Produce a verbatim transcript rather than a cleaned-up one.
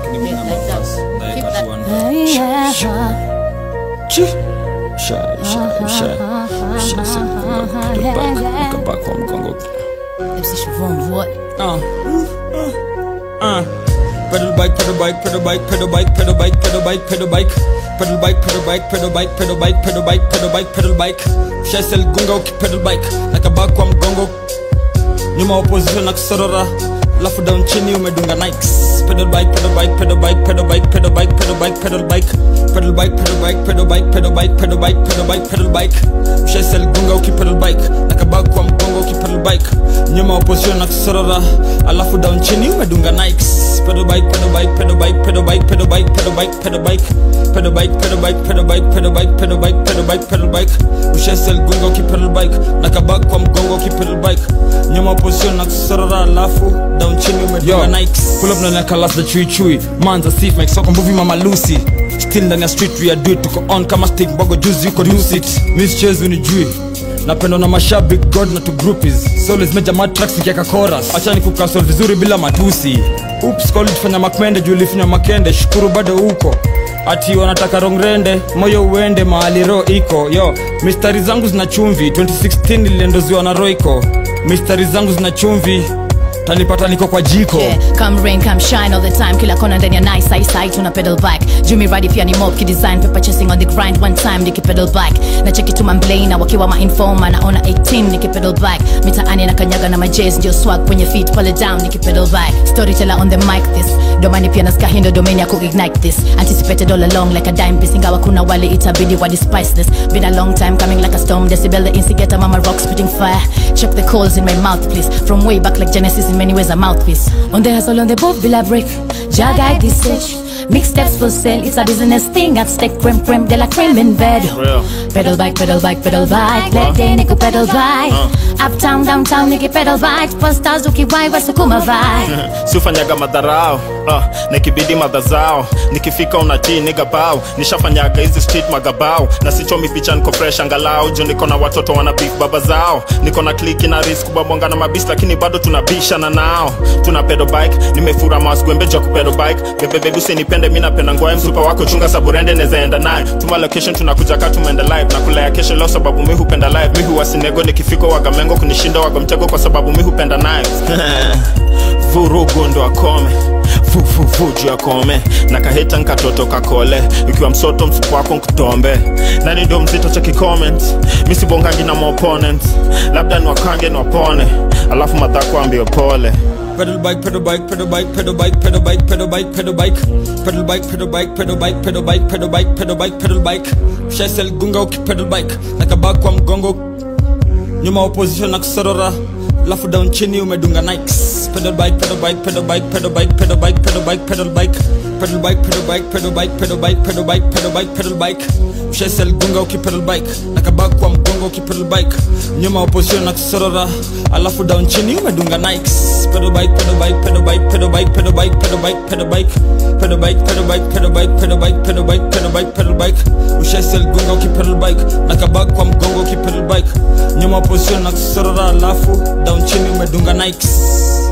lakini mimi na mafasi ndaeka tu one Chi shy shy shy shy pedal bike nakaba kwa mgongo M C Sharon what uh uh pedal bike pedal bike pedal bike pedal bike pedal bike pedal bike pedal bike pedal bike pedal bike pedal bike pedal bike pedal bike pedal bike pedal bike shy sell gunga uki pedal bike nakaba kwa mgongo nyuma opposition na kusorora lafu down chini umedunga Nikes pedal bike pedal bike pedal bike pedal bike pedal bike pedal bike pedal bike pedal bike pedal bike pedal bike pedal bike pedal bike pedal bike pedal bike mshesel gunga uki pedal bike nakabaki kwa mgongo uki pedal bike nyuma opposition na kusorora alafu down chini umedunga Nikes pedal bike pedal bike pedal bike pedal bike pedal bike pedal bike pedal bike pedal bike pedal bike pedal bike pedal bike pedal bike pedal bike pedal bike mshesel gunga uki pedal bike nakabaki kwa mgongo uki pedal bike nyuma opposition na kusorora alafu down chini umedunga Nikes pull up na naka last the chui chui man's a thief make soccer movie Mama Lucy still ndani ya street we are do it tuko on kama stick bogo juice you could use it miss chase unijui napenda na mashabiki god na to groupies so let's make mad tracks nikiaka chorus acha nikukasol vizuri bila matusi oops call it fanya makmende juu ulifanya makende shukuru bado huko ati wanataka rongrende moyo uende mahali ro iko yo mistari zangu zina chumvi twenty sixteen niliendoziwa na Royco mistari zangu zina chumvi tanipata niko kwa jiko yeah, come rain come shine all the time kila kona ndani ya nice eyesight tuna pedal bike Jimmy ride pia ni mob ki design paper chasing on the grind one time niki pedal bike na check it my na wakiwa ma informa naona eighteen niki pedal bike mitaani na kanyaga na majazz ndio swag kwenye feet pull it down niki pedal bike storyteller on the mic this domani pia nasika hindo domain ya ku ignite this anticipated all along like a dime piece ingawa kuna wale itabidi wa despise this been a long time coming like a storm decibel the instigator mama rock spitting fire check the coals in my mouth please from way back like Genesis in many ways a mouthpiece on the hustle on the boat will I break jag guide this stage mixtapes for sale it's a business thing at stake creme creme de la creme in bed pedal bike pedal bike pedal bike let day niko pedal bike uh. uptown downtown niki pedal bike posters ukiwai wasukuma vibe sifanyaga madharau uh, nikibidi madhazao nikifika unatii nigga bow nishafanyaga hizi street magabao na sichomi picha niko fresh angalau juu niko na watoto wana beef baba zao niko na click na risk kubabonga na mabisi lakini bado tunabishana nao tuna pedal bike nimefura mask gwembeja ku pedal bike bebe bebe usinipende mimi napenda ngoa msupa wako chunga saburende nezaenda naye tuma location tunakuja katu tumeenda live na kula ya kesho leo sababu mimi hupenda live mimi huwa sinego nikifika wagamengo kunishinda wagomtego kwa sababu mimi hupenda naye vurugu ndo akome fu fu fu juu akome na kaheta nkatoto kakole ukiwa msoto msupu wako nkutombe nani ndo mzito cheki comment mimi sibongangi na opponents labda ni wakange ni wapone alafu madhako ambio pole pedal bike pedal bike pedal bike pedal bike pedal bike pedal bike pedal bike pedal bike pedal bike pedal bike pedal bike pedal bike pedal bike pedal bike shesel gunga uki pedal bike nakabaki kwa mgongo nyuma opposition na kusorora lafu down chini umedunga Nikes pedal bike pedal bike pedal bike pedal bike pedal bike pedal bike pedal bike pedal bike pedal bike pedal bike pedal bike pedal bike pedal bike pedal bike shesel gunga uki pedal bike nakabaki kwa mgongo uki pedal bike nyuma opposition na kusorora alafu down chini umedunga Nikes pedal bike pedal bike pedal bike pedal bike pedal bike pedal bike pedal bike pedal bike pedal bike pedal bike pedal bike pedal bike pedal bike pedal bike shesel gunga uki pedal bike nakabaki kwa mgongo uki pedal bike nyuma opposition na kusorora alafu down chini umedunga Nikes